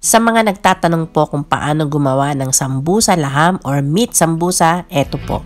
Sa mga nagtatanong po kung paano gumawa ng sambusa laham or meat sambusa, eto po.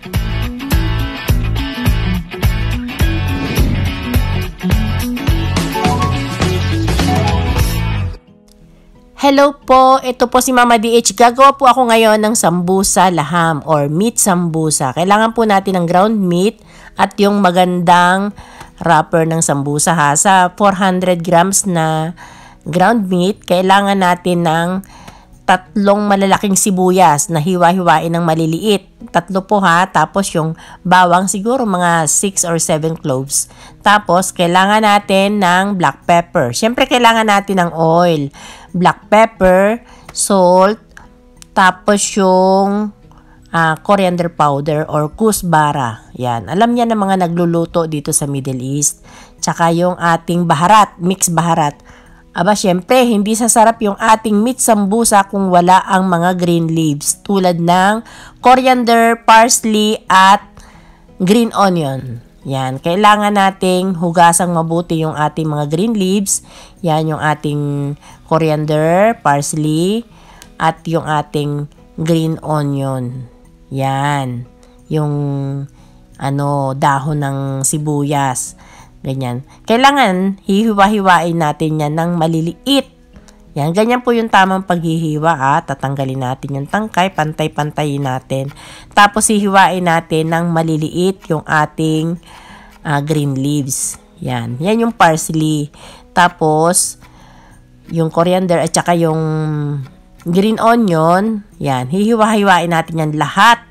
Hello po, ito po si Mama DH. Gagawa po ako ngayon ng sambusa laham or meat sambusa. Kailangan po natin ng ground meat at yung magandang wrapper ng sambusa ha. Sa 400 grams na ground meat, kailangan natin ng 3 malalaking sibuyas na hiwa-hiwain ng maliliit. 3 po ha. Tapos yung bawang siguro mga 6 or 7 cloves. Tapos kailangan natin ng black pepper. Siyempre kailangan natin ng oil. Black pepper, salt, tapos yung coriander powder or kusbara. Yan. Alam niya ng mga nagluluto dito sa Middle East. Tsaka yung ating baharat, mix baharat. Aba, syempre, hindi sasarap yung ating meat sambusa kung wala ang mga green leaves. Tulad ng coriander, parsley, at green onion. Yan. Kailangan nating hugasang mabuti yung ating mga green leaves. Yan yung ating coriander, parsley, at yung ating green onion. Yan. Yung dahon ng sibuyas. Ganyan. Kailangan hihiwa-hiwain natin yan ng maliliit. Yan. Ganyan po yung tamang paghihiwa. Tatanggalin natin yung tangkay. Pantay-pantayin natin. Tapos hihiwain natin ng maliliit yung ating green leaves. Yan. Yan yung parsley. Tapos yung coriander at saka yung green onion. Yan. Hihiwa-hiwain natin yan lahat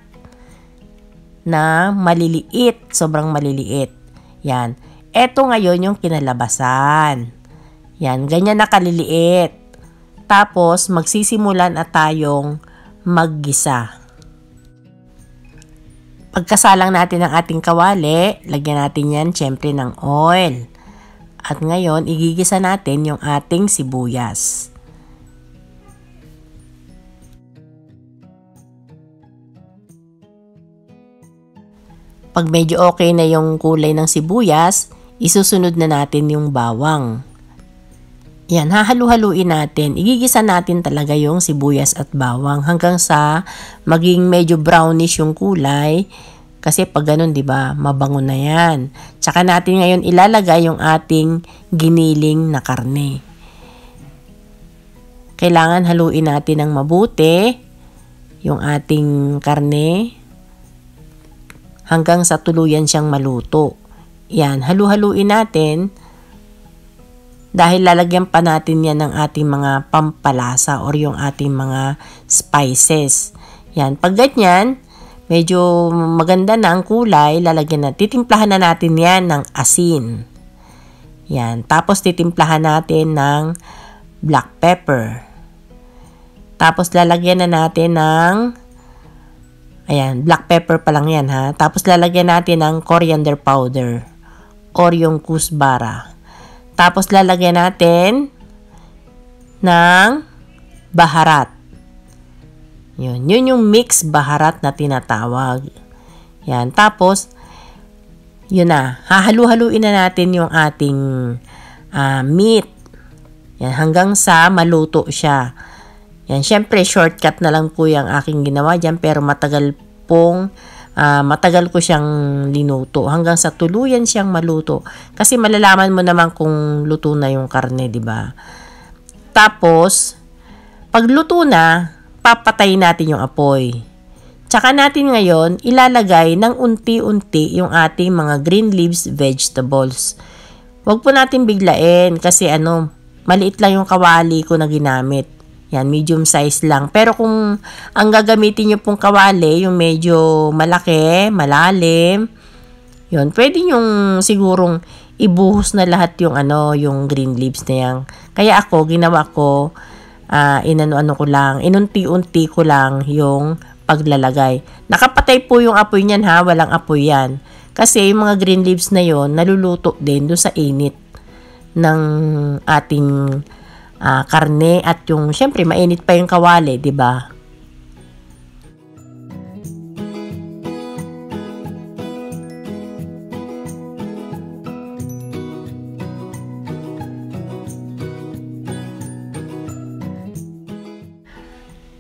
na maliliit. Sobrang maliliit. Yan. Eto ngayon yung kinalabasan. Yan, ganyan na kaliliit. Tapos, magsisimulan na tayong maggisa. Pagkasalang natin ang ating kawali, lagyan natin yan syempre ng oil. At ngayon, igigisa natin yung ating sibuyas. Pag medyo okay na yung kulay ng sibuyas, isusunod na natin yung bawang. Yan, hahalu-haluin natin. Igigisa natin talaga yung sibuyas at bawang hanggang sa maging medyo brownish yung kulay. Kasi pag ganun, di ba, mabango na yan. Tsaka natin ngayon ilalagay yung ating giniling na karne. Kailangan haluin natin ng mabuti yung ating karne hanggang sa tuluyan siyang maluto. Yan, halu-haluin natin dahil lalagyan pa natin yan ng ating mga pampalasa or yung ating mga spices. Yan, pag ganyan, medyo maganda na ang kulay, titimplahan na natin yan ng asin. Yan, tapos titimplahan natin ng black pepper. Tapos lalagyan na natin ng black pepper pa lang yan ha. Tapos lalagyan natin ng coriander powder or yung kusbara. Tapos lalagyan natin ng baharat. Yun yung mix baharat na tinatawag. Yan. Tapos, yun na. Hahalu-haluin na natin yung ating meat. Yan. Hanggang sa maluto siya. Yan, syempre shortcut na lang po yung aking ginawa dyan pero matagal ko siyang linuto hanggang sa tuluyan siyang maluto. Kasi malalaman mo naman kung luto na yung karne, di ba? Tapos, pag luto na, papatayin natin yung apoy. Tsaka natin ngayon ilalagay ng unti-unti yung ating mga green leaves vegetables. Huwag po natin biglain kasi maliit lang yung kawali ko na ginamit. Yan, medium size lang. Pero kung ang gagamitin nyo pong kawali, yung medyo malaki, malalim, yun, pwede yung sigurong ibuhos na lahat yung yung green leaves na yan. Kaya ginawa ko, inunti-unti ko lang yung paglalagay. Nakapatay po yung apoy niyan ha, walang apoy yan. Kasi yung mga green leaves na yon naluluto din doon sa init ng ating karne at yung syempre mainit pa yung kawali, 'di ba?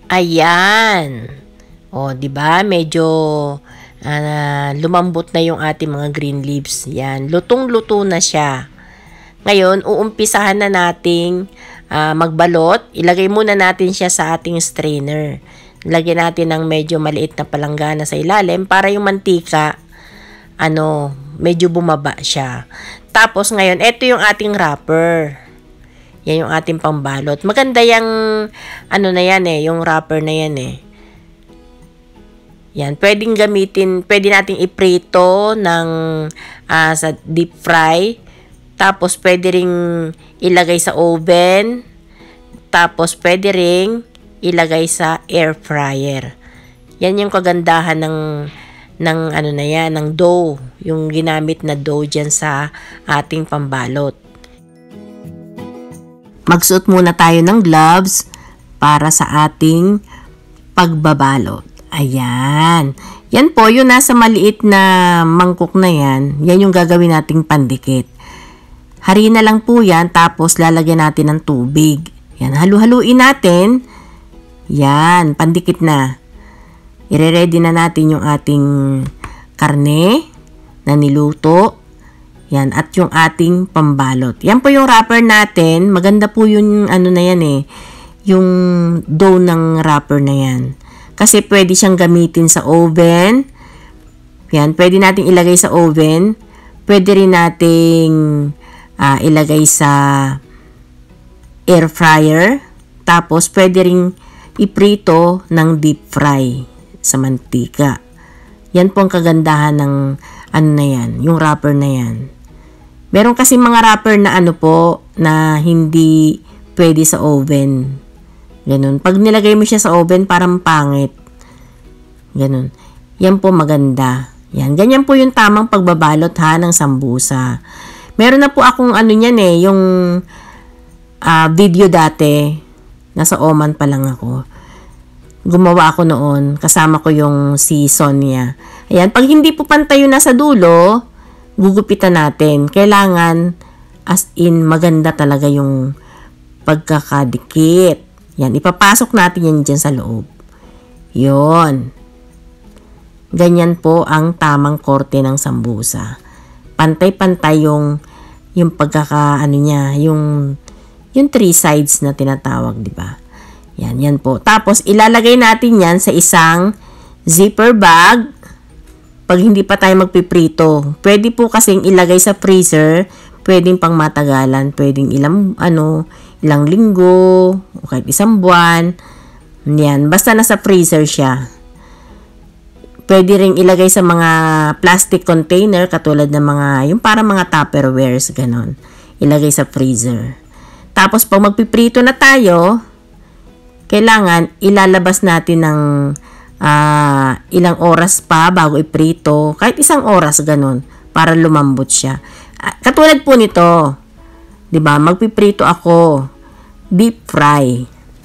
Ayan. O, di ba? Medyo lumambot na yung ating mga green leaves. Yan. Lutong-luto na siya. Ngayon, uumpisahan na nating magbalot. Ilagay muna natin siya sa ating strainer. Lagyan natin ng medyo maliit na palanggana sa ilalim para yung mantika, medyo bumaba siya. Tapos ngayon, ito yung ating wrapper. Yan yung ating pambalot. Maganda yung, na yan yung wrapper na yan Yan, pwedeng gamitin, pwede nating iprito ng sa deep fry. Tapos pwede ring ilagay sa oven. Tapos pwede ring ilagay sa air fryer. Yan yung kagandahan ng dough, yung ginamit na dough diyan sa ating pambalot. Magsuot muna tayo ng gloves para sa ating pagbabalot. Ayan. Yan po, yung nasa maliit na mangkok na yan, yan yung gagawin nating pandikit. Harina lang po yan, tapos lalagyan natin ng tubig. Yan, halu-haluin natin. Yan, pandikit na. Ire-ready na natin yung ating karne na niluto. Yan, at yung ating pambalot. Yan po yung wrapper natin. Maganda po yung yung dough ng wrapper na yan. Kasi pwede siyang gamitin sa oven. Yan, pwede nating ilagay sa oven. Pwede rin nating ilagay sa air fryer. Tapos pwede rin iprito ng deep fry sa mantika. Yan po ang kagandahan ng yung wrapper na yan. Meron kasi mga wrapper na na hindi pwede sa oven. Ganun. Pag nilagay mo siya sa oven, parang pangit. Ganun. Yan po maganda. Yan. Ganyan po yung tamang pagbabalot ng sambusa. Meron na po akong yung video dati. Nasa Oman pa lang ako. Gumawa ako noon. Kasama ko yung si Sonia. Ayan. Pag hindi po pantay yung nasa dulo, gugupitan natin. Kailangan as in maganda talaga yung pagkakadikit. Yan, ipapasok natin yan dyan sa loob. Yon. Ganyan po ang tamang korte ng sambusa. Pantay-pantay yung yung three sides na tinatawag, di ba? Yan po. Tapos ilalagay natin yan sa isang zipper bag. Pag hindi pa tayo magpiprito, pwede po kasing ilagay sa freezer, pwedeng pang matagalan, pwedeng ilang linggo, o kahit isang buwan. Yan, basta nasa freezer siya. Pwede ring ilagay sa mga plastic container, katulad ng yung para mga Tupperwares, ganon. Ilagay sa freezer. Tapos pag magpiprito na tayo, kailangan ilalabas natin ng ilang oras pa bago iprito. Kahit isang oras, ganon, para lumambot siya. Katulad po nito, diba, magpiprito ako, deep fry.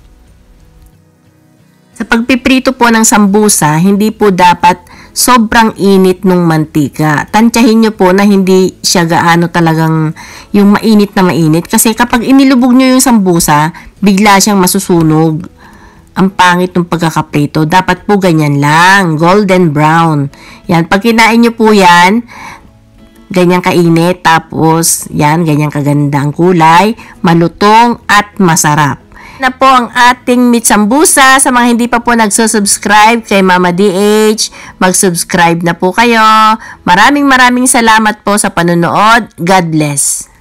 Sa pagpiprito po ng sambusa, hindi po dapat sobrang init ng mantika. Tansyahin nyo po na hindi siya gaano talagang yung mainit na mainit. Kasi kapag inilubog nyo yung sambusa, bigla siyang masusunog. Ang pangit ng pagkakaprito. Dapat po ganyan lang, golden brown. Yan, pag kinain nyo po yan, ganyan kainit, tapos yan, ganyan kaganda ang kulay, malutong at masarap. Na po ang ating meat sambusa. Sa mga hindi pa po nagsusubscribe kay Mama DH, mag-subscribe na po kayo. Maraming salamat po sa panonood. God bless.